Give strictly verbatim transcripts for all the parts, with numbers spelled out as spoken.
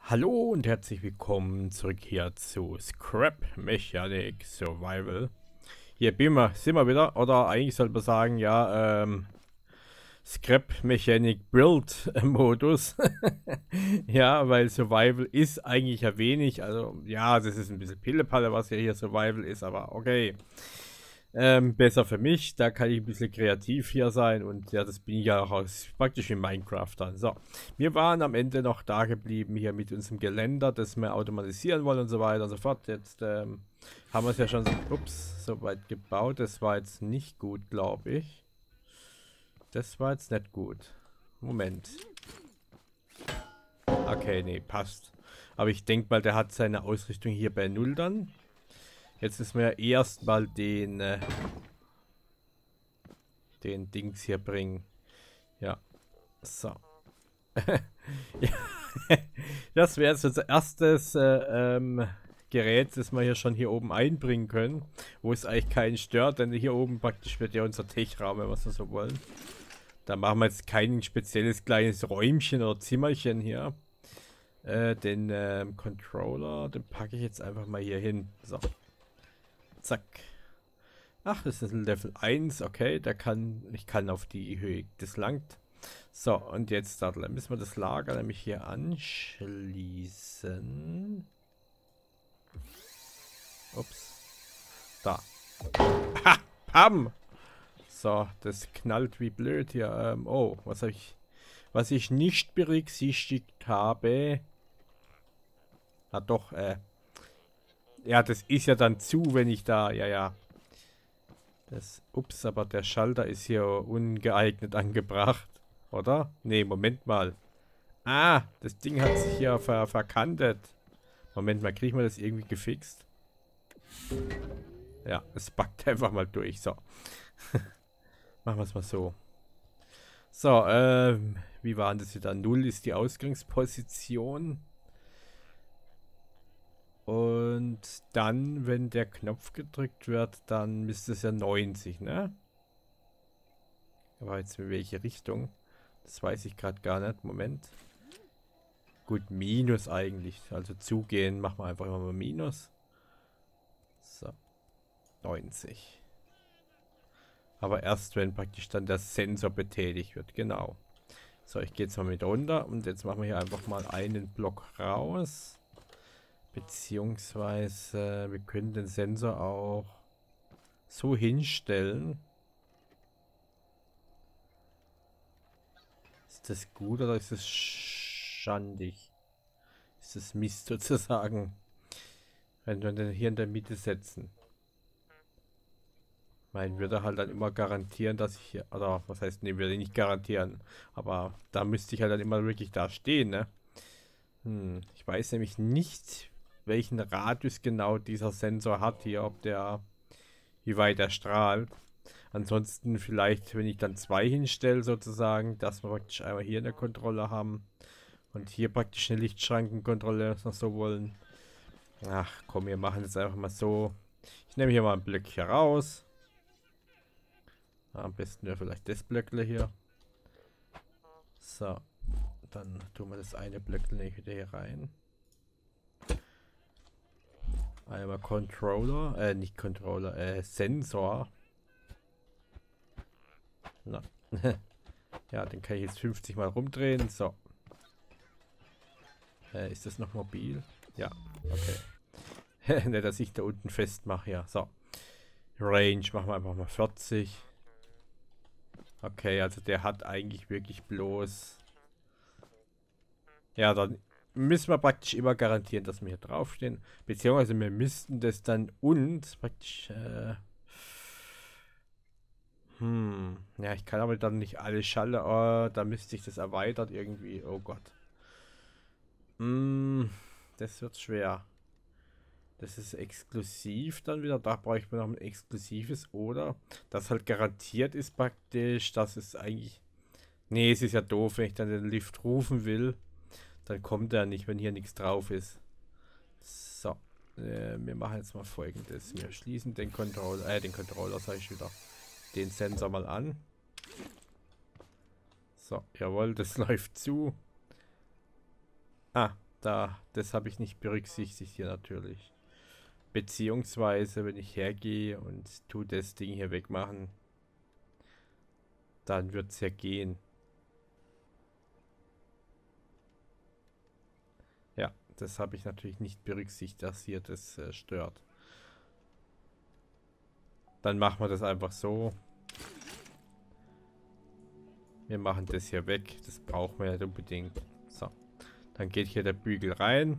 Hallo und herzlich willkommen zurück hier zu Scrap Mechanic Survival. Hier bin wir, sind wir wieder, oder eigentlich sollte man sagen, ja, ähm, Scrap Mechanic Build Modus. Ja, weil Survival ist eigentlich ja wenig, also ja, das ist ein bisschen Pillepalle, was ja hier Survival ist, aber okay. Ähm, besser für mich, da kann ich ein bisschen kreativ hier sein und ja, das bin ich ja auch aus, praktisch in Minecraft dann. So, wir waren am Ende noch da geblieben hier mit unserem Geländer, das wir automatisieren wollen und so weiter und so fort. Jetzt ähm, haben wir es ja schon so, ups, so weit gebaut. Das war jetzt nicht gut, glaube ich. Das war jetzt nicht gut. Moment. Okay, nee, passt. Aber ich denke mal, der hat seine Ausrichtung hier bei Null dann. Jetzt müssen wir erstmal den... Äh, den Dings hier bringen. Ja. So. Ja. Das wäre jetzt unser erstes äh, ähm, Gerät, das wir hier schon hier oben einbringen können. Wo es eigentlich keinen stört, denn hier oben praktisch wird ja unser Techraum, wenn wir es so wollen. Da machen wir jetzt kein spezielles kleines Räumchen oder Zimmerchen hier. Äh, den ähm, Controller, den packe ich jetzt einfach mal hier hin. So. Zack. Ach, das ist ein Level eins, okay, der kann, ich kann auf die Höhe, das langt. So, und jetzt da müssen wir das Lager nämlich hier anschließen. Ups. Da. Ha! Pam! So, das knallt wie blöd hier. Ähm, oh, was habe ich, was ich nicht berücksichtigt habe. Ah doch, äh. Ja, das ist ja dann zu, wenn ich da, ja, ja. Das, ups, aber der Schalter ist hier ungeeignet angebracht. Oder? Nee, Moment mal. Ah, das Ding hat sich hier ver verkantet. Moment mal, kriegen wir das irgendwie gefixt? Ja, es backt einfach mal durch. So. Machen wir es mal so. So, ähm, wie war das wieder? Null ist die Ausgangsposition. Und dann, wenn der Knopf gedrückt wird, dann müsste es ja neunzig, ne? Aber jetzt in welche Richtung? Das weiß ich gerade gar nicht. Moment. Gut, Minus eigentlich. Also zugehen, machen wir einfach immer mal Minus. So. neunzig. Aber erst, wenn praktisch dann der Sensor betätigt wird. Genau. So, ich gehe jetzt mal mit runter. Und jetzt machen wir hier einfach mal einen Block raus. Beziehungsweise, wir können den Sensor auch so hinstellen. Ist das gut oder ist es schandig? Ist das Mist sozusagen? Wenn wir den hier in der Mitte setzen. Mein, würde halt dann immer garantieren, dass ich hier, oder was heißt, ne, würde ich nicht garantieren. Aber da müsste ich halt dann immer wirklich da stehen, ne? Hm, ich weiß nämlich nicht, welchen Radius genau dieser Sensor hat hier, ob der, wie weit er strahlt. Ansonsten vielleicht, wenn ich dann zwei hinstelle sozusagen, dass wir praktisch einmal hier eine Kontrolle haben und hier praktisch eine Lichtschrankenkontrolle, was wir so wollen. Ach komm, wir machen das einfach mal so. Ich nehme hier mal ein Blöckchen raus. Am besten wäre vielleicht das Blöckle hier. So, dann tun wir das eine Blöckle wieder hier rein. Einmal Controller, äh, nicht Controller, äh, Sensor. Na. Ja, den kann ich jetzt fünfzig Mal rumdrehen. So. Äh, ist das noch mobil? Ja, okay. Ne, dass ich da unten festmache, ja. So. Range machen wir einfach mal vierzig. Okay, also der hat eigentlich wirklich bloß... Ja, dann müssen wir praktisch immer garantieren, dass wir hier draufstehen. Beziehungsweise wir müssten das dann uns praktisch... Äh hm, ja, ich kann aber dann nicht alle Schalter... Oh, da müsste ich das erweitert irgendwie. Oh Gott. Hm, das wird schwer. Das ist exklusiv dann wieder. Da bräuchte man noch ein exklusives. Oder das halt garantiert ist praktisch, dass es eigentlich... Nee, es ist ja doof, wenn ich dann den Lift rufen will. Dann kommt er nicht, wenn hier nichts drauf ist. So. Äh, wir machen jetzt mal Folgendes. Wir schließen den Controller, äh, den Controller sage ich wieder. Den Sensor mal an. So, jawohl, das läuft zu. Ah, Da, das habe ich nicht berücksichtigt hier natürlich. Beziehungsweise, wenn ich hergehe und tu das Ding hier wegmachen, dann wird es ja gehen. Ja, das habe ich natürlich nicht berücksichtigt, dass hier das äh, stört. Dann machen wir das einfach so. Wir machen das hier weg. Das brauchen wir nicht unbedingt. So. Dann geht hier der Bügel rein.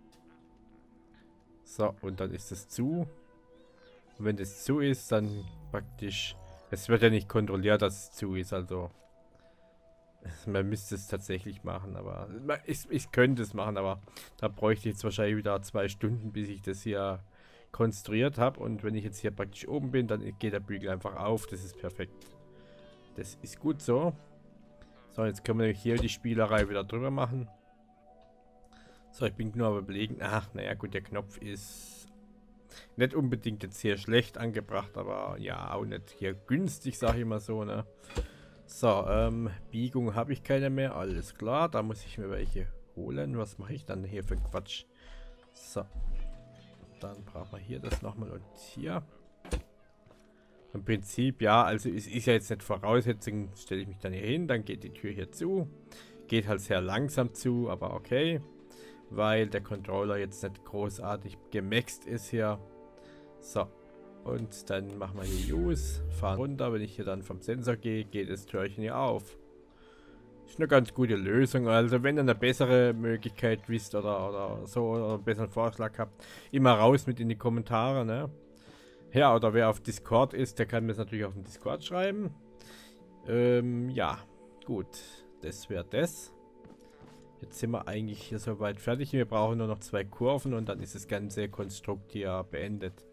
So, und dann ist es zu. Und wenn das zu ist, dann praktisch... Es wird ja nicht kontrolliert, dass es zu ist, also... Man müsste es tatsächlich machen, aber... Ich, ich könnte es machen, aber... Da bräuchte ich jetzt wahrscheinlich wieder zwei Stunden, bis ich das hier konstruiert habe. Und wenn ich jetzt hier praktisch oben bin, dann geht der Bügel einfach auf. Das ist perfekt. Das ist gut so. So, jetzt können wir hier die Spielerei wieder drüber machen. So, ich bin nur am überlegen. Ach, naja, gut, der Knopf ist nicht unbedingt jetzt hier schlecht angebracht, aber ja, auch nicht hier günstig, sage ich mal so, ne? So, ähm, Biegung habe ich keine mehr, alles klar. Da muss ich mir welche holen. Was mache ich dann hier für Quatsch? So. Dann brauchen wir hier das nochmal und hier. Im Prinzip, ja, also es ist ja jetzt nicht Voraussetzung, stelle ich mich dann hier hin, dann geht die Tür hier zu. Geht halt sehr langsam zu, aber okay. Weil der Controller jetzt nicht großartig gemaxt ist hier. So. Und dann machen wir hier Use, fahren runter. Wenn ich hier dann vom Sensor gehe, geht das Türchen hier auf. Ist eine ganz gute Lösung. Also wenn ihr eine bessere Möglichkeit wisst oder, oder so, oder einen besseren Vorschlag habt, immer raus mit in die Kommentare, ne? Ja, oder wer auf Discord ist, der kann mir das natürlich auf dem Discord schreiben. Ähm, ja, gut. Das wäre das. Jetzt sind wir eigentlich hier soweit fertig. Wir brauchen nur noch zwei Kurven und dann ist das ganze Konstrukt hier beendet.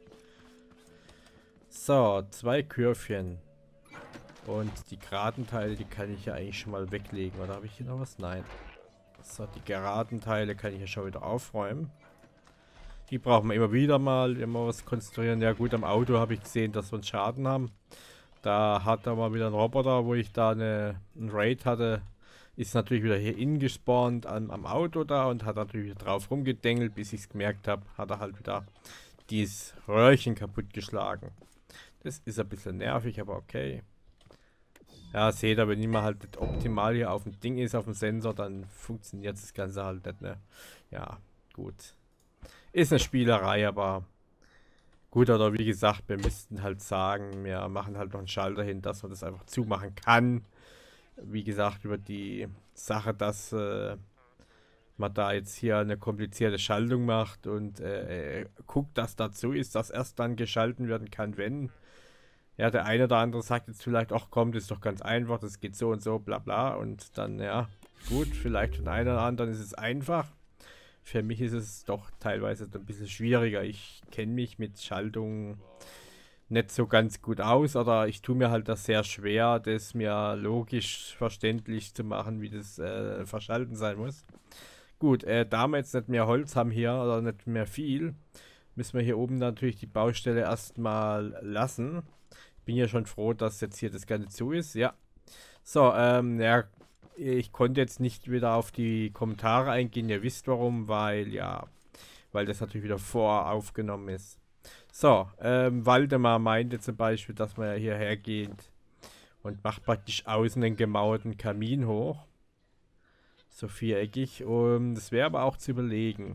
So, zwei Kurvchen. Und die geraden Teile, die kann ich ja eigentlich schon mal weglegen. Oder habe ich hier noch was? Nein. So, die geraden Teile kann ich ja schon wieder aufräumen. Die brauchen wir immer wieder mal, immer was konstruieren. Ja gut, am Auto habe ich gesehen, dass wir einen Schaden haben. Da hat er mal wieder einen Roboter, wo ich da eine, einen Raid hatte. Ist natürlich wieder hier innen gespawnt am, am Auto da und hat natürlich wieder drauf rumgedengelt, bis ich es gemerkt habe, hat er halt wieder dieses Röhrchen kaputt geschlagen. Das ist ein bisschen nervig, aber okay. Ja, seht ihr, wenn immer halt nicht optimal hier auf dem Ding ist, auf dem Sensor, dann funktioniert das Ganze halt nicht, ne? Ja, gut. Ist eine Spielerei, aber gut, oder wie gesagt, wir müssten halt sagen, wir machen halt noch einen Schalter hin, dass man das einfach zumachen kann. Wie gesagt, über die Sache, dass äh, man da jetzt hier eine komplizierte Schaltung macht und äh, guckt, dass dazu ist, dass erst dann geschalten werden kann, wenn. Ja, der eine oder andere sagt jetzt vielleicht, ach komm, das ist doch ganz einfach, das geht so und so, bla bla. Und dann, ja, gut, vielleicht für den einen oder anderen ist es einfach. Für mich ist es doch teilweise ein bisschen schwieriger. Ich kenne mich mit Schaltungen nicht so ganz gut aus, oder ich tue mir halt das sehr schwer, das mir logisch verständlich zu machen, wie das äh, verschalten sein muss. Gut, äh, da wir jetzt nicht mehr Holz haben hier, oder nicht mehr viel, müssen wir hier oben natürlich die Baustelle erstmal lassen. Ich bin ja schon froh, dass jetzt hier das Ganze zu ist, ja. So, ähm, ja, ich konnte jetzt nicht wieder auf die Kommentare eingehen, ihr wisst warum, weil, ja, weil das natürlich wieder voraufgenommen ist. So, ähm, Waldemar meinte zum Beispiel, dass man ja hierher geht und macht praktisch außen einen gemauerten Kamin hoch. So viereckig. Um, das wäre aber auch zu überlegen.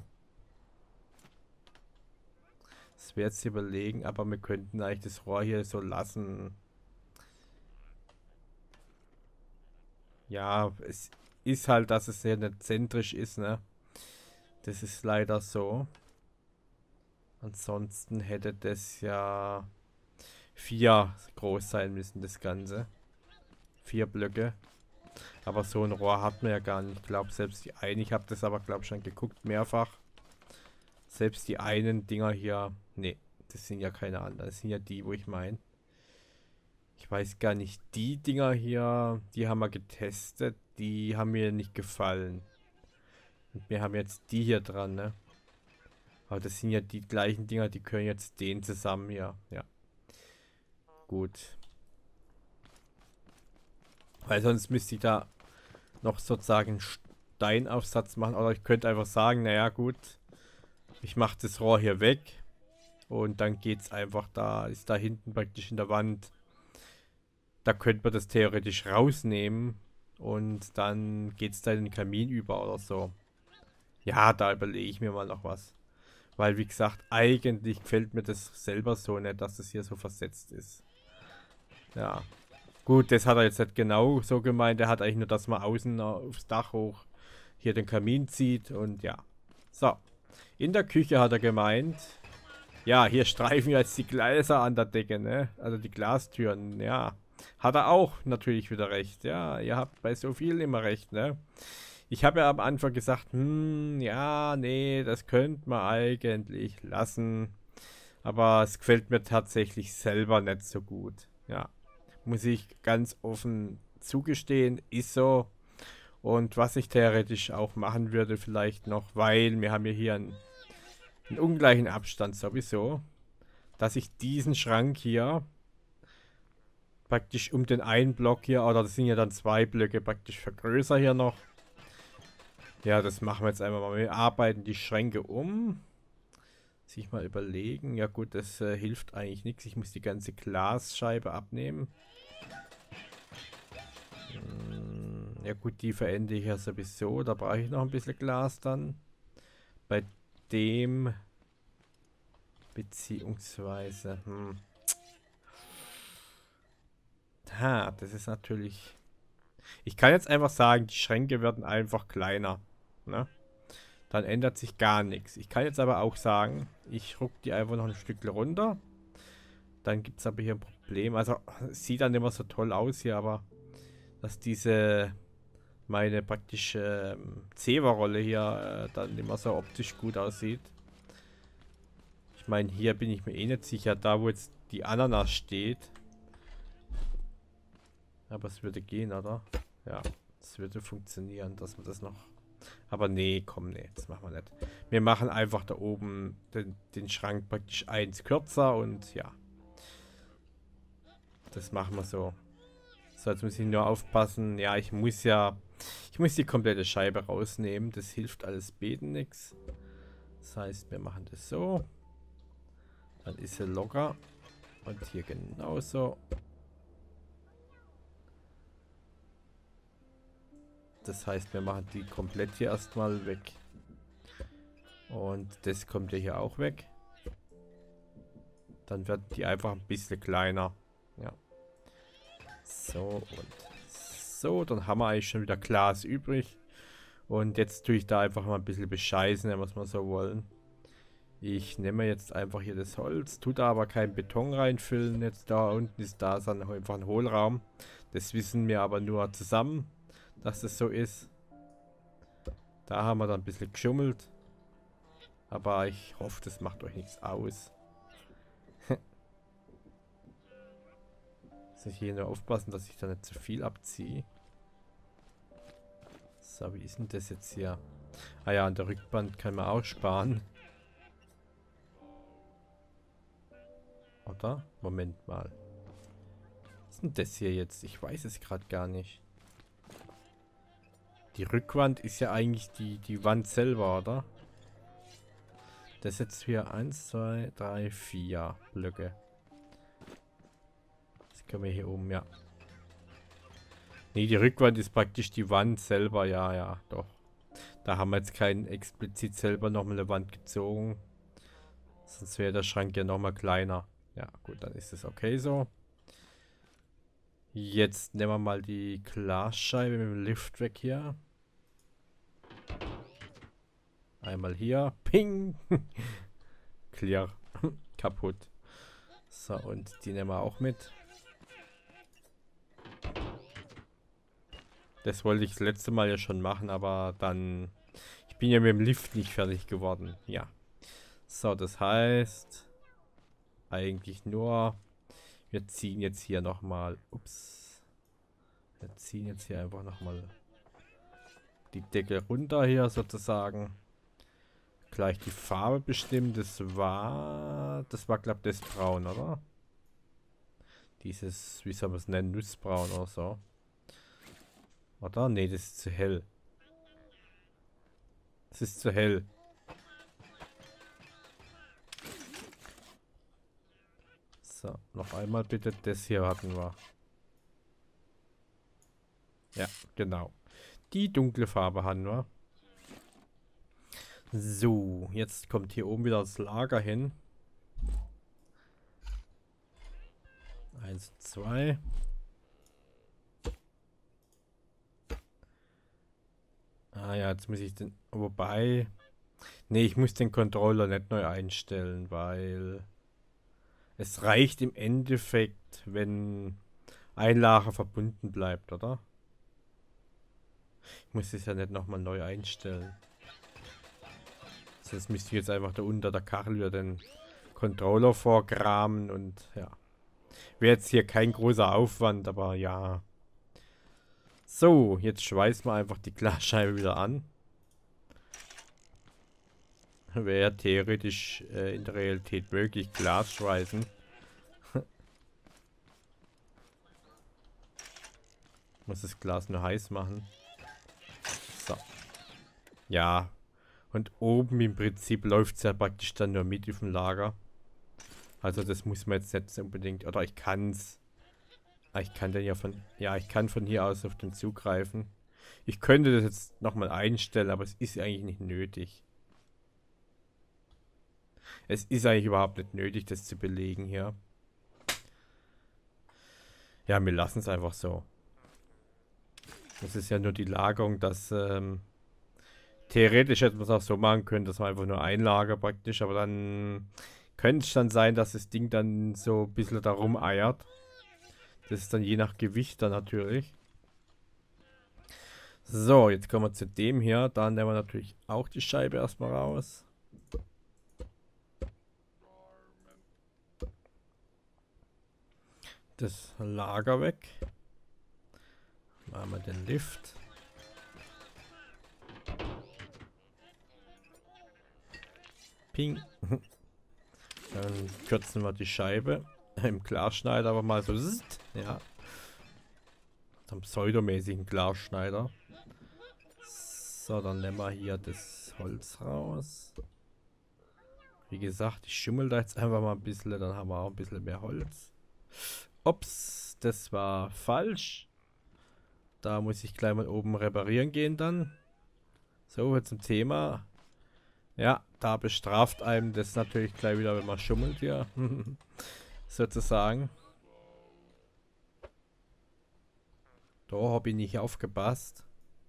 Das wäre zu überlegen, aber wir könnten eigentlich das Rohr hier so lassen. Ja, es ist halt, dass es sehr nicht zentrisch ist, ne? Das ist leider so. Ansonsten hätte das ja vier groß sein müssen, das Ganze. Vier Blöcke. Aber so ein Rohr hat man ja gar nicht. Ich glaube, selbst die einen, ich habe das aber, glaube ich, schon geguckt, mehrfach. Selbst die einen Dinger hier, nee, das sind ja keine anderen. Das sind ja die, wo ich meine. Ich weiß gar nicht, die Dinger hier, die haben wir getestet. Die haben mir nicht gefallen. Und wir haben jetzt die hier dran, ne? Aber das sind ja die gleichen Dinger, die können jetzt den zusammen hier. Ja. Gut. Weil sonst müsste ich da noch sozusagen Steinaufsatz machen. Oder ich könnte einfach sagen, naja gut, ich mache das Rohr hier weg. Und dann geht es einfach da, ist da hinten praktisch in der Wand. Da könnte man das theoretisch rausnehmen. Und dann geht es da in den Kamin über oder so. Ja, da überlege ich mir mal noch was. Weil, wie gesagt, eigentlich gefällt mir das selber so nicht, dass das hier so versetzt ist. Ja. Gut, das hat er jetzt nicht genau so gemeint. Er hat eigentlich nur, dass man außen aufs Dach hoch hier den Kamin zieht. Und ja. So. In der Küche hat er gemeint. Ja, hier streifen jetzt die Gläser an der Decke, ne? Also die Glastüren, ja. Hat er auch natürlich wieder recht. Ja, ihr habt bei so vielen immer recht, ne? Ich habe ja am Anfang gesagt, hm, ja, nee, das könnte man eigentlich lassen. Aber es gefällt mir tatsächlich selber nicht so gut. Ja, muss ich ganz offen zugestehen, ist so. Und was ich theoretisch auch machen würde vielleicht noch, weil wir haben ja hier einen, einen ungleichen Abstand sowieso, dass ich diesen Schrank hier praktisch um den einen Block hier, oder das sind ja dann zwei Blöcke, praktisch vergrößere hier noch. Ja, das machen wir jetzt einfach mal. Wir arbeiten die Schränke um. Sich mal überlegen. Ja gut, das äh, hilft eigentlich nichts. Ich muss die ganze Glasscheibe abnehmen. Hm, ja gut, die verende ich ja sowieso. Da brauche ich noch ein bisschen Glas dann. Bei dem... Beziehungsweise... Hm. Ha, das ist natürlich... Ich kann jetzt einfach sagen, die Schränke werden einfach kleiner. Ne? Dann ändert sich gar nichts. Ich kann jetzt aber auch sagen, ich ruck die einfach noch ein Stück runter. Dann gibt es aber hier ein Problem. Also, es sieht dann immer so toll aus hier, aber dass diese, meine praktische ähm, Zewa-Rolle hier äh, dann immer so optisch gut aussieht. Ich meine, hier bin ich mir eh nicht sicher, da wo jetzt die Ananas steht. Aber es würde gehen, oder? Ja, es würde funktionieren, dass wir das noch... Aber nee, komm, nee, das machen wir nicht. Wir machen einfach da oben den, den Schrank praktisch eins kürzer und ja. Das machen wir so. So, jetzt muss ich nur aufpassen. Ja, ich muss ja... Ich muss die komplette Scheibe rausnehmen. Das hilft alles beten nichts. Das heißt, wir machen das so. Dann ist sie locker. Und hier genauso. Das heißt, wir machen die komplett hier erstmal weg. Und das kommt ja hier auch weg. Dann werden die einfach ein bisschen kleiner. Ja. So und so. Dann haben wir eigentlich schon wieder Glas übrig. Und jetzt tue ich da einfach mal ein bisschen bescheißen, was wir so wollen. Ich nehme jetzt einfach hier das Holz. Tue da aber keinen Beton reinfüllen. Jetzt da unten ist da dann einfach ein Hohlraum. Das wissen wir aber nur zusammen, dass das so ist. Da haben wir dann ein bisschen geschummelt. Aber ich hoffe, das macht euch nichts aus. Muss ich hier nur aufpassen, dass ich da nicht zu viel abziehe. So, wie ist denn das jetzt hier? Ah ja, an der Rückwand kann man auch sparen. Oder? Moment mal. Was ist denn das hier jetzt? Ich weiß es gerade gar nicht. Die Rückwand ist ja eigentlich die, die Wand selber, oder? Das ist jetzt hier eins, zwei, drei, vier Blöcke. Das können wir hier oben, ja. Nee, die Rückwand ist praktisch die Wand selber, ja, ja, doch. Da haben wir jetzt keinen explizit selber nochmal eine Wand gezogen. Sonst wäre der Schrank ja nochmal kleiner. Ja, gut, dann ist es okay so. Jetzt nehmen wir mal die Glasscheibe mit dem Lift weg hier. Einmal hier. Ping! Clear. Kaputt. So, und die nehmen wir auch mit. Das wollte ich das letzte Mal ja schon machen, aber dann... Ich bin ja mit dem Lift nicht fertig geworden. Ja. So, das heißt... Eigentlich nur... Wir ziehen jetzt hier nochmal... Ups. Wir ziehen jetzt hier einfach nochmal... Die Decke runter hier sozusagen. Gleich die Farbe bestimmen. Das war... Das war, glaube ich, das Braun, oder? Dieses... Wie soll man es nennen? Nussbraun oder so. Oder? Nee, das ist zu hell. Es ist zu hell. So, noch einmal bitte. Das hier hatten wir. Ja, genau. Die dunkle Farbe haben wir. So, jetzt kommt hier oben wieder das Lager hin. Eins, zwei. Ah ja, jetzt muss ich den... Wobei... Nee, ich muss den Controller nicht neu einstellen, weil... Es reicht im Endeffekt, wenn ein Lager verbunden bleibt, oder? Ich muss es ja nicht nochmal neu einstellen. Sonst müsste ich jetzt einfach da unter der Kachel wieder den Controller vorkramen und ja. Wäre jetzt hier kein großer Aufwand, aber ja. So, jetzt schweißen wir einfach die Glasscheibe wieder an. Wäre ja theoretisch äh, in der Realität möglich, Glas schweißen. Muss das Glas nur heiß machen. So. Ja. Und oben im Prinzip läuft es ja praktisch dann nur mit auf dem Lager. Also das muss man jetzt nicht unbedingt... Oder ich kann es... Ich kann den ja von... Ja, ich kann von hier aus auf den zugreifen. Ich könnte das jetzt nochmal einstellen, aber es ist eigentlich nicht nötig. Es ist eigentlich überhaupt nicht nötig, das zu belegen hier. Ja, wir lassen es einfach so. Das ist ja nur die Lagerung, dass... Ähm, theoretisch hätte man es auch so machen können, dass man einfach nur ein Lager praktisch, aber dann könnte es dann sein, dass das Ding dann so ein bisschen da rumeiert. Das ist dann je nach Gewicht dann natürlich. So, jetzt kommen wir zu dem hier. Da nehmen wir natürlich auch die Scheibe erstmal raus. Das Lager weg. Machen wir den Lift. Ping. Dann kürzen wir die Scheibe im Glasschneider aber mal so. Ja. Am pseudomäßigen Glasschneider. So, dann nehmen wir hier das Holz raus. Wie gesagt, ich schimmel da jetzt einfach mal ein bisschen, dann haben wir auch ein bisschen mehr Holz. Ups, das war falsch. Da muss ich gleich mal oben reparieren gehen dann. So, jetzt zum Thema. Ja, da bestraft einem das natürlich gleich wieder, wenn man schummelt hier. Sozusagen. Da habe ich nicht aufgepasst.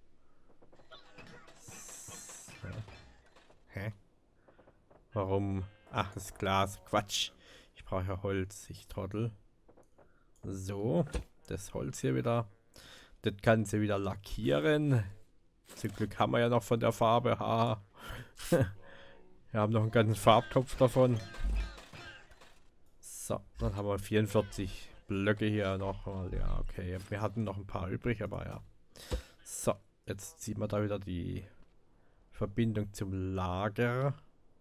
So. Hä? Warum? Ach, das Glas. Quatsch. Ich brauche ja Holz. Ich trottel. So. Das Holz hier wieder. Das kann sie wieder lackieren. Zum Glück haben wir ja noch von der Farbe. Ha. Wir haben noch einen ganzen Farbtopf davon. So, dann haben wir vierundvierzig Blöcke hier noch. Ja, okay. Wir hatten noch ein paar übrig, aber ja. So, jetzt ziehen wir da wieder die Verbindung zum Lager.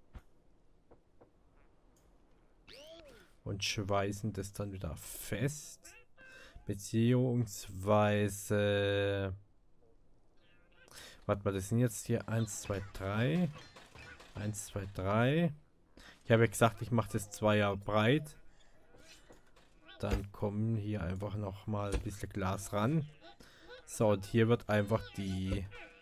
Und schweißen das dann wieder fest. Beziehungsweise... Warte mal, das sind jetzt hier eins, zwei, drei. eins, zwei, drei. Ich habe ja gesagt, ich mache das zwei Jahre breit. Dann kommen hier einfach nochmal ein bisschen Glas ran. So, und hier wird einfach die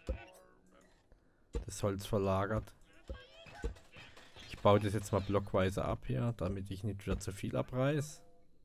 das Holz verlagert. Ich baue das jetzt mal blockweise ab hier, damit ich nicht wieder zu viel abreiß.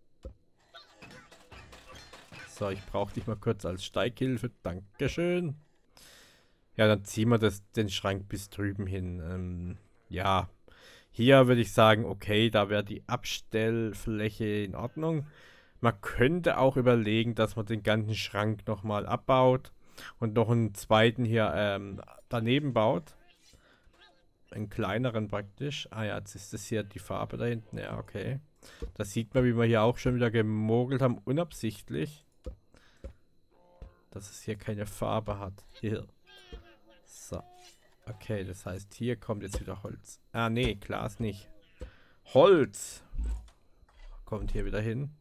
So, ich brauche dich mal kurz als Steighilfe. Dankeschön. Ja, dann ziehen wir das, den Schrank bis drüben hin. Ähm, ja, hier würde ich sagen, okay, da wäre die Abstellfläche in Ordnung. Man könnte auch überlegen, dass man den ganzen Schrank nochmal abbaut und noch einen zweiten hier ähm, daneben baut. Einen kleineren praktisch. Ah ja, jetzt ist das hier die Farbe da hinten. Ja, okay. Da sieht man, wie wir hier auch schon wieder gemogelt haben, unabsichtlich. Dass es hier keine Farbe hat. Hier. So. Okay, das heißt, hier kommt jetzt wieder Holz. Ah, nee, Glas nicht. Holz! Kommt hier wieder hin.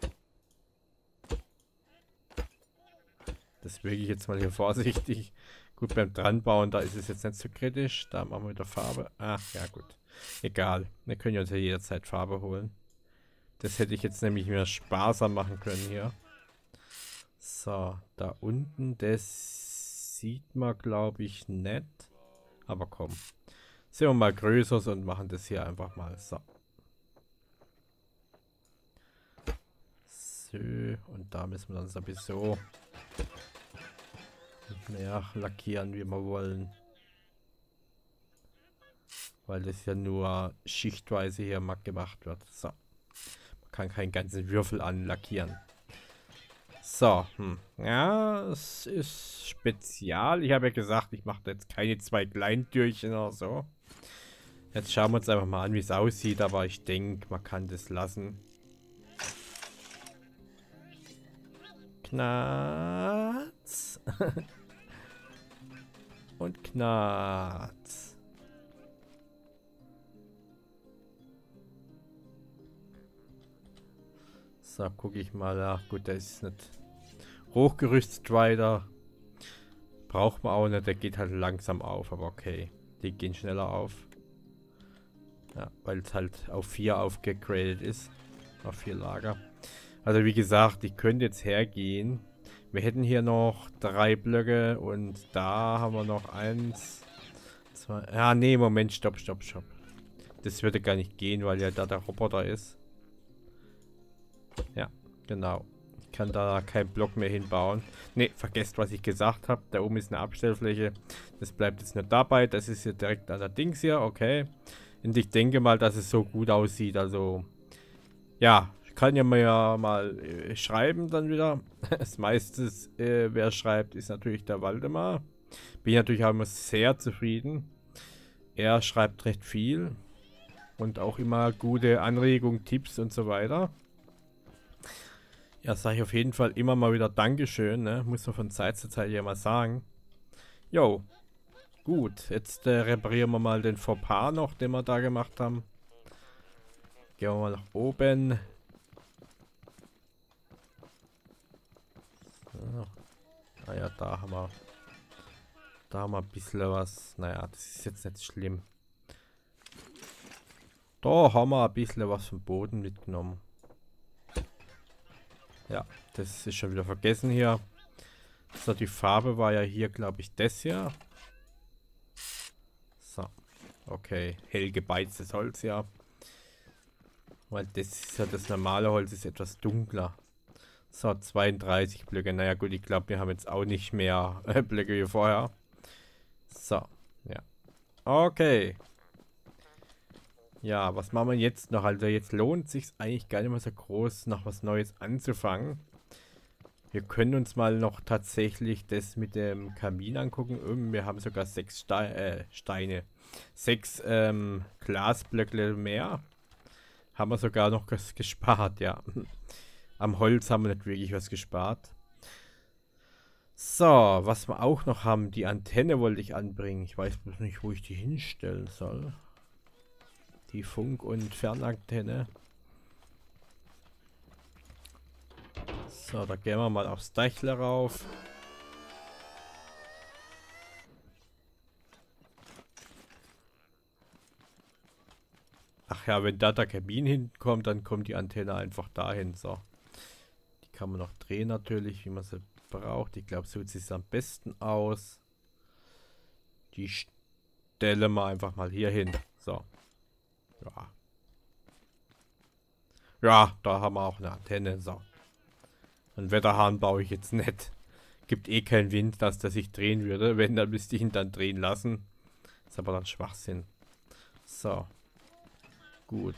Das wege ich jetzt mal hier vorsichtig. Gut, beim Dranbauen, da ist es jetzt nicht so kritisch. Da machen wir wieder Farbe. Ah, ja gut. Egal. Wir können ja uns ja jederzeit Farbe holen. Das hätte ich jetzt nämlich mehr sparsam machen können hier. So, da unten, das sieht man, glaube ich, nicht. Aber komm. Sehen wir mal größer und machen das hier einfach mal. So. So, und da müssen wir dann sowieso mehr lackieren, wie wir wollen. Weil das ja nur schichtweise hier matt gemacht wird. So. Man kann keinen ganzen Würfel anlackieren. So, hm. Ja, es ist spezial. Ich habe ja gesagt, ich mache jetzt keine zwei Kleintürchen oder so. Jetzt schauen wir uns einfach mal an, wie es aussieht. Aber ich denke, man kann das lassen. Knarz. Und Knarz. So, gucke ich mal. Ach gut, der ist nicht hochgerüstet weiter. Braucht man auch nicht. Der geht halt langsam auf, aber okay. Die gehen schneller auf. Ja, weil es halt auf vier aufgegradet ist. Auf vier Lager. Also wie gesagt, ich könnte jetzt hergehen. Wir hätten hier noch drei Blöcke und da haben wir noch eins, zwei. Ja, nee, Moment, stopp, stopp, stopp. Das würde gar nicht gehen, weil ja da der Roboter ist. Ja, genau. Ich kann da keinen Block mehr hinbauen. Ne, vergesst, was ich gesagt habe. Da oben ist eine Abstellfläche. Das bleibt jetzt nicht dabei. Das ist hier direkt an der Dings hier. Okay. Und ich denke mal, dass es so gut aussieht. Also, ja, ich kann ja mal, ja mal äh, schreiben dann wieder. Das meiste, äh, wer schreibt, ist natürlich der Waldemar. Bin natürlich auch immer sehr zufrieden. Er schreibt recht viel. Und auch immer gute Anregungen, Tipps und so weiter. Ja, sage ich auf jeden Fall immer mal wieder Dankeschön, ne? Muss man von Zeit zu Zeit ja mal sagen. Jo, gut, jetzt äh, reparieren wir mal den Fauxpas noch, den wir da gemacht haben. Gehen wir mal nach oben. So. Ah ja, da haben wir, da haben wir ein bisschen was. Naja, das ist jetzt nicht schlimm. Da haben wir ein bisschen was vom Boden mitgenommen. Ja, das ist schon wieder vergessen hier. So, die Farbe war ja hier, glaube ich, das hier. So, okay. Hell gebeiztes Holz, ja. Weil das ist ja das normale Holz, ist etwas dunkler. So, zweiunddreißig Blöcke. Naja gut, ich glaube, wir haben jetzt auch nicht mehr äh, Blöcke wie vorher. So, ja. Okay. Ja, was machen wir jetzt noch? Also jetzt lohnt es sich eigentlich gar nicht mehr so groß, noch was Neues anzufangen. Wir können uns mal noch tatsächlich das mit dem Kamin angucken. Wir haben sogar sechs Ste äh, Steine. Sechs ähm, Glasblöcke mehr. Haben wir sogar noch was gespart, ja. Am Holz haben wir nicht wirklich was gespart. So, was wir auch noch haben, die Antenne wollte ich anbringen. Ich weiß bloß nicht, wo ich die hinstellen soll. Die Funk- und Fernantenne. So, da gehen wir mal aufs Dachle rauf. Ach ja, wenn da der Kamin hinkommt, dann kommt die Antenne einfach dahin. So. Die kann man noch drehen natürlich, wie man sie braucht. Ich glaube, so sieht es am besten aus. Die stellen wir einfach mal hier hin. So. Ja. Ja, da haben wir auch eine Antenne. So. Einen Wetterhahn baue ich jetzt nicht. Gibt eh keinen Wind, dass der sich drehen würde. Wenn, dann müsste ich ihn dann drehen lassen. Ist aber dann Schwachsinn. So. Gut.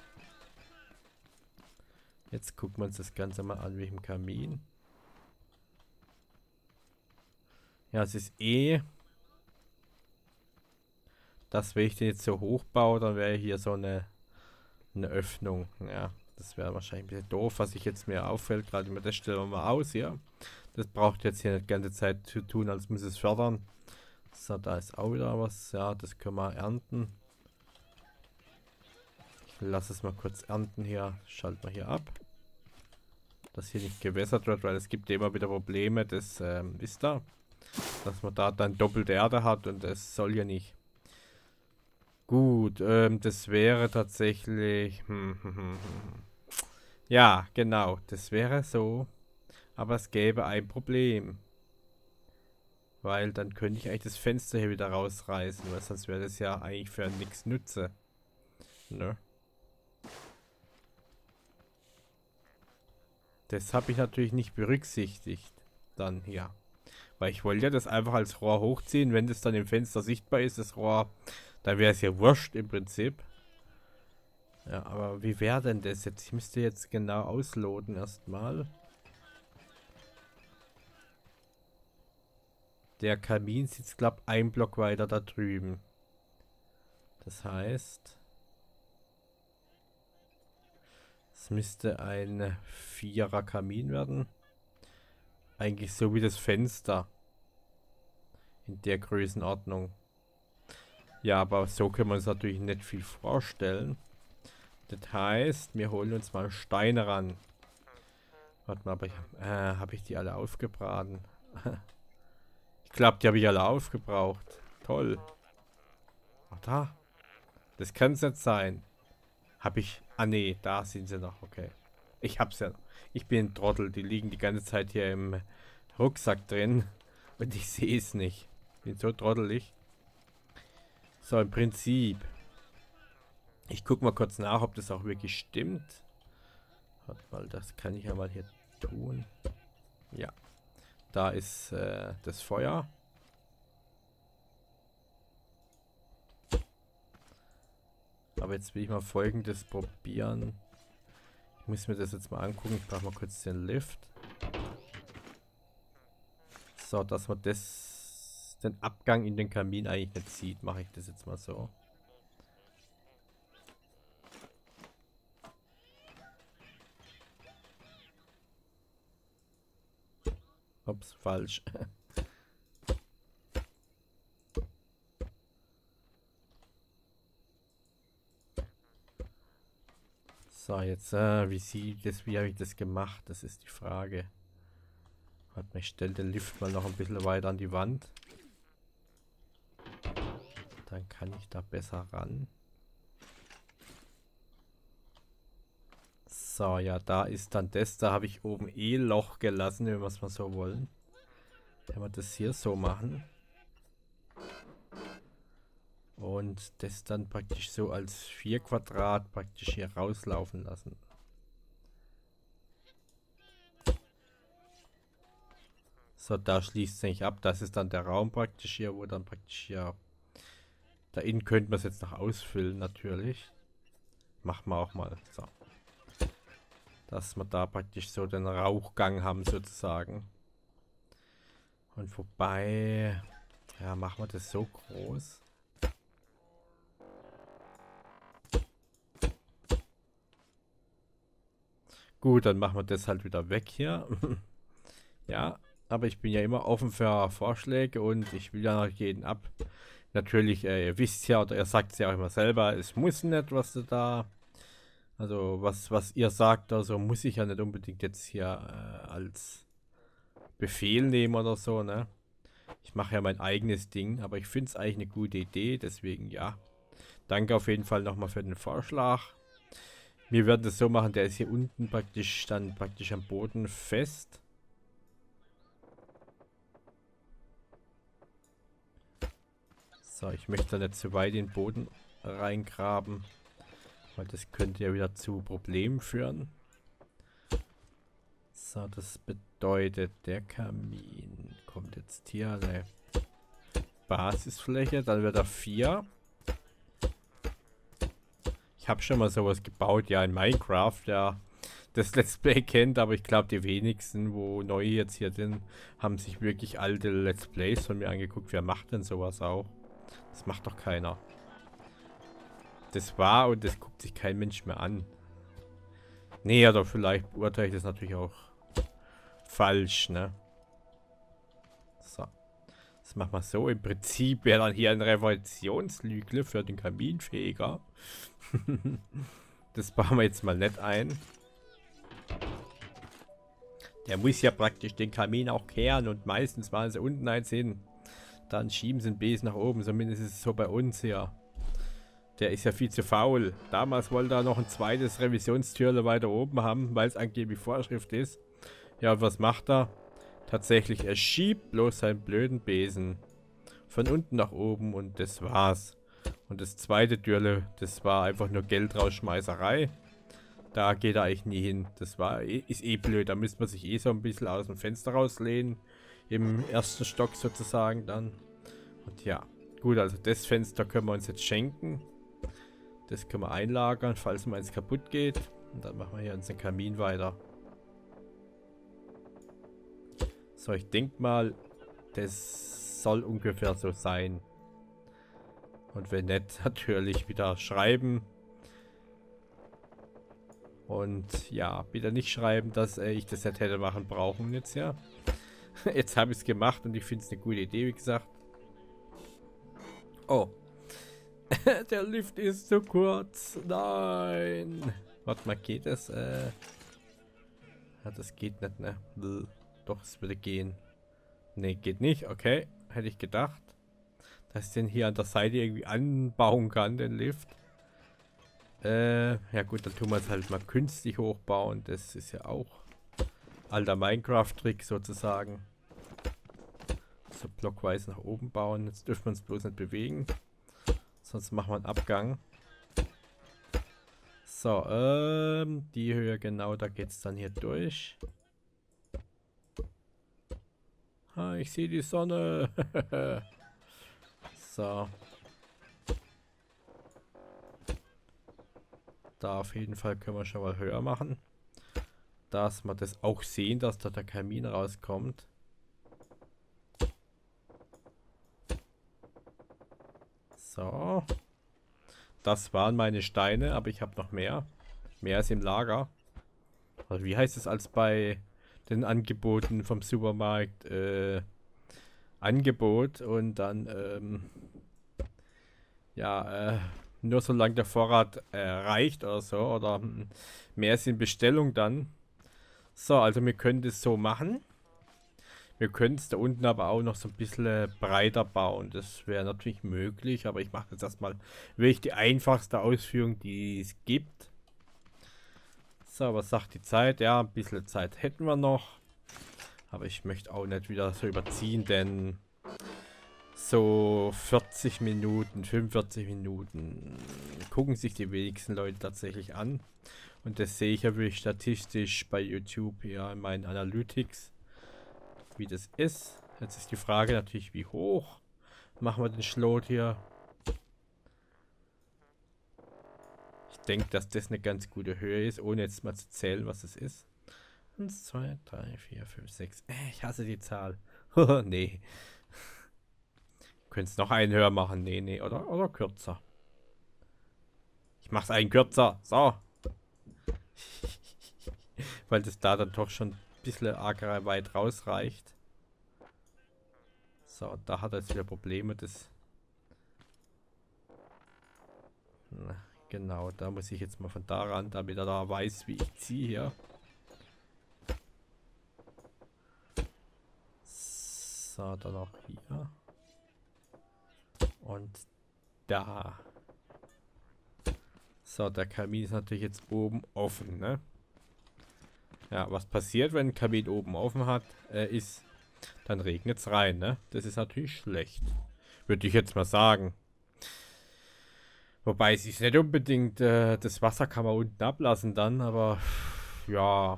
Jetzt gucken wir uns das Ganze mal an wie im Kamin. Ja, es ist eh... dass wenn ich den jetzt so hoch baue, dann wäre hier so eine, eine Öffnung. Ja, das wäre wahrscheinlich ein bisschen doof, was sich jetzt mir auffällt. Gerade immer das stellen wir mal aus hier. Das braucht jetzt hier nicht die ganze Zeit zu tun, als muss es fördern. So, da ist auch wieder was. Ja, das können wir ernten. Ich lasse es mal kurz ernten hier. Schalten wir hier ab. Dass hier nicht gewässert wird, weil es gibt immer wieder Probleme. Das ähm, ist da. Dass man da dann doppelte Erde hat und das soll ja nicht. Gut, ähm, das wäre tatsächlich... Hm, hm, hm, hm. Ja, genau, das wäre so. Aber es gäbe ein Problem. Weil dann könnte ich eigentlich das Fenster hier wieder rausreißen, weil sonst wäre das ja eigentlich für nichts nütze. Ne? Das habe ich natürlich nicht berücksichtigt. Dann hier. Weil ich wollte ja das einfach als Rohr hochziehen. Wenn das dann im Fenster sichtbar ist, das Rohr, dann wäre es ja wurscht im Prinzip. Ja, aber wie wäre denn das jetzt? Ich müsste jetzt genau ausloten erstmal. Der Kamin sitzt, glaube ich, ein Block weiter da drüben. Das heißt, es müsste ein Vierer Kamin werden. Eigentlich so wie das Fenster. In der Größenordnung. Ja, aber so können wir uns natürlich nicht viel vorstellen. Das heißt, wir holen uns mal Steine ran. Warte mal, aber ich, äh, habe ich die alle aufgebraten? Ich glaube, die habe ich alle aufgebraucht. Toll. Ach, da. Das kann es nicht sein. Habe ich... Ah, nee, da sind sie noch. Okay. Ich hab's ja noch. Ich bin ein Trottel. Die liegen die ganze Zeit hier im Rucksack drin. Und ich sehe es nicht. Bin so trottelig. So, im Prinzip. Ich gucke mal kurz nach, ob das auch wirklich stimmt. Warte mal, das kann ich ja mal hier tun. Ja. Da ist äh, das Feuer. Aber jetzt will ich mal Folgendes probieren. Ich muss mir das jetzt mal angucken. Ich brauche mal kurz den Lift. So, dass man das, den Abgang in den Kamin eigentlich nicht sieht, mache ich das jetzt mal so. Ups, falsch. So, jetzt, äh, wie sieht das, wie habe ich das gemacht? Das ist die Frage. Warte mal, ich stelle den Lift mal noch ein bisschen weiter an die Wand. Dann kann ich da besser ran. So, ja, da ist dann das. Da habe ich oben eh Loch gelassen, wenn wir es mal so wollen. Wenn wir das hier so machen. Und das dann praktisch so als vier Quadrat praktisch hier rauslaufen lassen. So, da schließt es eigentlich ab. Das ist dann der Raum praktisch hier, wo dann praktisch hier... Da innen könnte man es jetzt noch ausfüllen, natürlich. Machen wir auch mal. So. Dass wir da praktisch so den Rauchgang haben, sozusagen. Und wobei... Ja, machen wir das so groß. Gut, dann machen wir das halt wieder weg hier. Ja, aber ich bin ja immer offen für Vorschläge und ich will ja noch jeden ab. Natürlich, äh, ihr wisst ja, oder ihr sagt es ja auch immer selber, es muss nicht, was du da... Also, was, was ihr sagt, also muss ich ja nicht unbedingt jetzt hier äh, als Befehl nehmen oder so, ne? Ich mache ja mein eigenes Ding, aber ich finde es eigentlich eine gute Idee, deswegen ja. Danke auf jeden Fall nochmal für den Vorschlag. Wir werden das so machen, der ist hier unten praktisch dann praktisch am Boden fest. So, ich möchte da nicht zu weit in den Boden reingraben, weil das könnte ja wieder zu Problemen führen. So, das bedeutet, der Kamin kommt jetzt hier eine Basisfläche, dann wird er vier. Ich habe schon mal sowas gebaut, ja, in Minecraft, ja, das Let's Play kennt, aber ich glaube, die wenigsten, wo neu jetzt hier sind, haben sich wirklich alte Let's Plays von mir angeguckt. Wer macht denn sowas auch? Das macht doch keiner. Das war und das guckt sich kein Mensch mehr an. Nee, oder vielleicht beurteile ich das natürlich auch falsch, ne? So. Das machen wir so. Im Prinzip wäre dann hier ein Revolutionslügle für den Kaminfeger. Das bauen wir jetzt mal nicht ein. Der muss ja praktisch den Kamin auch kehren und meistens machen sie unten eins hin. Dann schieben sie den Besen nach oben, zumindest ist es so bei uns hier. Der ist ja viel zu faul. Damals wollte er noch ein zweites Revisionstürle weiter oben haben, weil es angeblich Vorschrift ist. Ja, und was macht er? Tatsächlich, er schiebt bloß seinen blöden Besen von unten nach oben und das war's. Und das zweite Türle, das war einfach nur Geldrausschmeißerei. Da geht er eigentlich nie hin. Das war, ist eh blöd. Da müsste man sich eh so ein bisschen aus dem Fenster rauslehnen. Im ersten Stock sozusagen dann. Und ja, gut, also das Fenster können wir uns jetzt schenken. Das können wir einlagern, falls mal eins kaputt geht. Und dann machen wir hier unseren Kamin weiter. So, ich denke mal, das soll ungefähr so sein. Und wenn nicht, natürlich wieder schreiben. Und ja, bitte nicht schreiben, dass äh, ich das nicht hätte machen brauchen jetzt, ja. Jetzt habe ich es gemacht und ich finde es eine gute Idee, wie gesagt. Oh. Der Lift ist zu kurz. Nein. Warte mal, geht das? Äh ja, das geht nicht, ne? Bluh. Doch, es würde gehen. Ne, geht nicht. Okay. Hätte ich gedacht, dass ich den hier an der Seite irgendwie anbauen kann, den Lift. Äh, ja gut, dann tun wir es halt mal künstlich hochbauen. Das ist ja auch alter Minecraft-Trick sozusagen. So blockweise nach oben bauen. Jetzt dürfen wir uns bloß nicht bewegen. Sonst machen wir einen Abgang. So, ähm, die Höhe genau, da geht es dann hier durch. Ah, ich sehe die Sonne. So. Da auf jeden Fall können wir schon mal höher machen. Dass wir das auch sehen, dass da der Kamin rauskommt. So. Das waren meine Steine, aber ich habe noch mehr. Mehr ist im Lager. Also wie heißt es als bei den Angeboten vom Supermarkt? Äh, Angebot und dann, ähm, ja, äh, nur solange der Vorrat äh, reicht oder so. Oder hm, mehr ist in Bestellung dann. So, also wir können das so machen. Wir können es da unten aber auch noch so ein bisschen breiter bauen. Das wäre natürlich möglich, aber ich mache jetzt erstmal wirklich die einfachste Ausführung, die es gibt. So, was sagt die Zeit? Ja, ein bisschen Zeit hätten wir noch. Aber ich möchte auch nicht wieder so überziehen, denn so vierzig Minuten, fünfundvierzig Minuten gucken sich die wenigsten Leute tatsächlich an. Und das sehe ich ja wirklich statistisch bei YouTube, ja, in meinen Analytics, wie das ist. Jetzt ist die Frage natürlich, wie hoch machen wir den Schlot hier. Ich denke, dass das eine ganz gute Höhe ist, ohne jetzt mal zu zählen, was es ist. eins, zwei, drei, vier, fünf, sechs. Äh, ich hasse die Zahl. Nee. Könntest noch einen höher machen. Nee, nee. Oder, oder kürzer. Ich mach's einen kürzer. So. Weil das da dann doch schon ein bisschen arg weit rausreicht. So, da hat er jetzt wieder Probleme. Das. Na, genau, da muss ich jetzt mal von da ran, damit er da weiß, wie ich ziehe hier. So, dann auch hier. Und da. So, der Kamin ist natürlich jetzt oben offen, ne? Ja, was passiert, wenn ein Kamin oben offen hat, äh, ist, dann regnet es rein, ne? Das ist natürlich schlecht. Würde ich jetzt mal sagen. Wobei es ist nicht unbedingt, äh, das Wasser kann man unten ablassen dann, aber ja.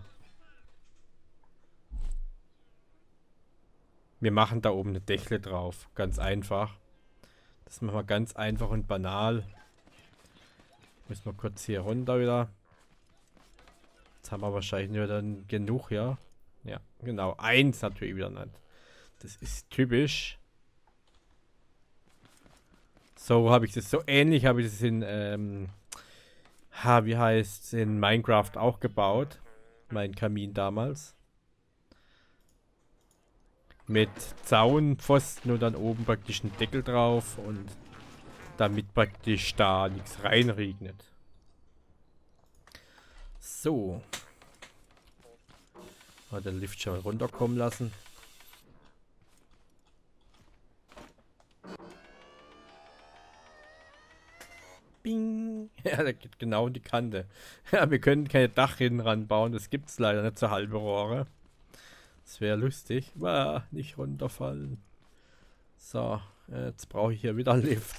Wir machen da oben eine Dechle drauf. Ganz einfach. Das machen wir ganz einfach und banal. Müssen wir kurz hier runter wieder. Jetzt haben wir wahrscheinlich nur dann genug, ja. Ja, genau. Eins natürlich wieder nicht. Das ist typisch. So habe ich das, so ähnlich habe ich das in, ähm, ha, wie heißt es, in Minecraft auch gebaut. Mein Kamin damals. Mit Zaunpfosten und dann oben praktisch einen Deckel drauf und damit praktisch da nichts reinregnet. So. Mal den Lift schon runterkommen lassen. Bing. Ja, der geht genau in die Kante. Ja, wir können keine Dachrinnen ranbauen. Das gibt es leider nicht, so halbe Rohre. Das wäre lustig. Bah, nicht runterfallen. So, jetzt brauche ich hier wieder einen Lift.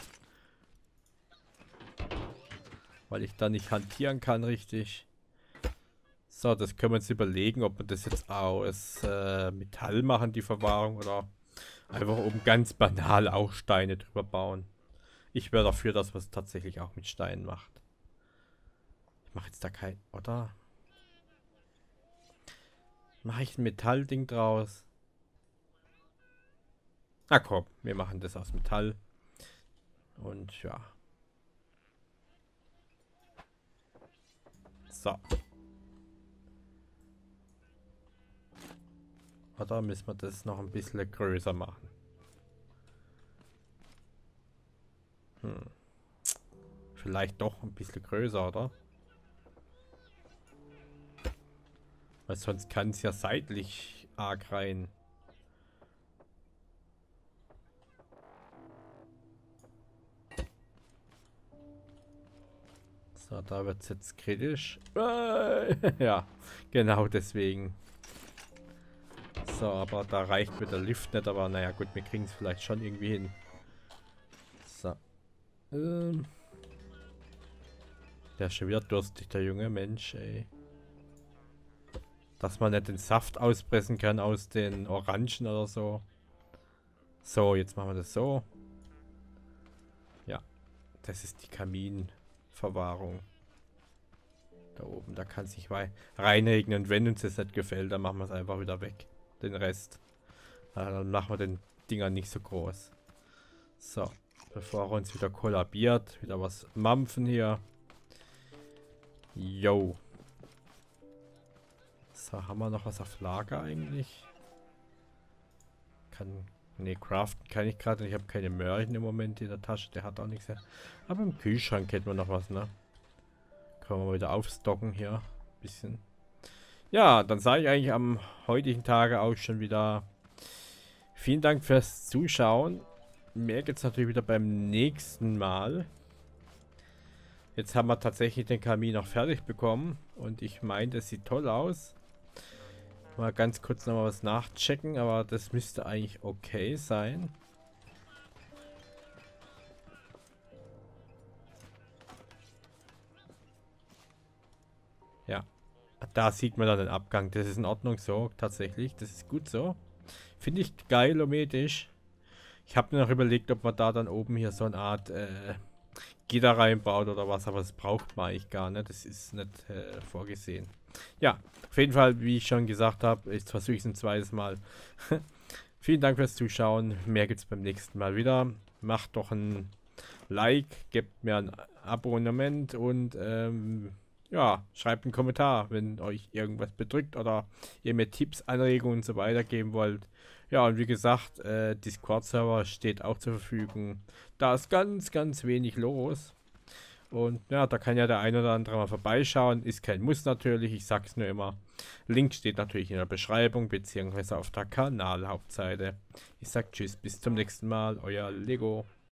Weil ich da nicht hantieren kann richtig. So, das können wir uns überlegen, ob wir das jetzt aus äh, Metall machen, die Verwahrung, oder einfach oben ganz banal auch Steine drüber bauen. Ich wäre dafür, dass man es tatsächlich auch mit Steinen macht. Ich mache jetzt da kein, oder? Mache ich ein Metallding draus? Na komm, wir machen das aus Metall. Und ja. So. Oder müssen wir das noch ein bisschen größer machen? Hm. Vielleicht doch ein bisschen größer, oder? Weil sonst kann es ja seitlich arg rein. So, da wird es jetzt kritisch. Ja, genau deswegen. So, aber da reicht mir der Lift nicht, aber naja gut, wir kriegen es vielleicht schon irgendwie hin. So. Ähm. Der ist schon wieder durstig, der junge Mensch, ey. Dass man nicht den Saft auspressen kann aus den Orangen oder so. So, jetzt machen wir das so. Ja, das ist die Kaminverwahrung. Da oben, da kann sich reinregnen und wenn uns das nicht gefällt, dann machen wir es einfach wieder weg. Den Rest. Ja, dann machen wir den Dinger nicht so groß. So, bevor er uns wieder kollabiert, wieder was mampfen hier. Yo. So, haben wir noch was auf Lager eigentlich? Kann, ne, craften kann ich gerade. Ich habe keine Möhrchen im Moment in der Tasche. Der hat auch nichts. Aber im Kühlschrank hätten wir noch was, ne? Können wir wieder aufstocken hier. Bisschen. Ja, dann sage ich eigentlich am heutigen Tage auch schon wieder vielen Dank fürs Zuschauen. Mehr gibt es natürlich wieder beim nächsten Mal. Jetzt haben wir tatsächlich den Kamin noch fertig bekommen. Und ich meine, das sieht toll aus. Mal ganz kurz nochmal was nachchecken, aber das müsste eigentlich okay sein. Ja. Da sieht man dann den Abgang. Das ist in Ordnung so, tatsächlich. Das ist gut so. Finde ich geil, ometisch. Ich habe mir noch überlegt, ob man da dann oben hier so eine Art äh, Gitter reinbaut oder was, aber das braucht man eigentlich gar nicht. Das ist nicht äh, vorgesehen. Ja, auf jeden Fall, wie ich schon gesagt habe, jetzt versuche ich es ein zweites Mal. Vielen Dank fürs Zuschauen. Mehr gibt es beim nächsten Mal wieder. Macht doch ein Like, gebt mir ein Abonnement und ähm, ja, schreibt einen Kommentar, wenn euch irgendwas bedrückt oder ihr mir Tipps, Anregungen und so weiter geben wollt. Ja, und wie gesagt, äh, Discord-Server steht auch zur Verfügung. Da ist ganz, ganz wenig los. Und ja, da kann ja der ein oder andere mal vorbeischauen. Ist kein Muss natürlich, ich sag's nur immer. Link steht natürlich in der Beschreibung, beziehungsweise auf der Kanalhauptseite. Ich sag tschüss, bis zum nächsten Mal, euer Lego.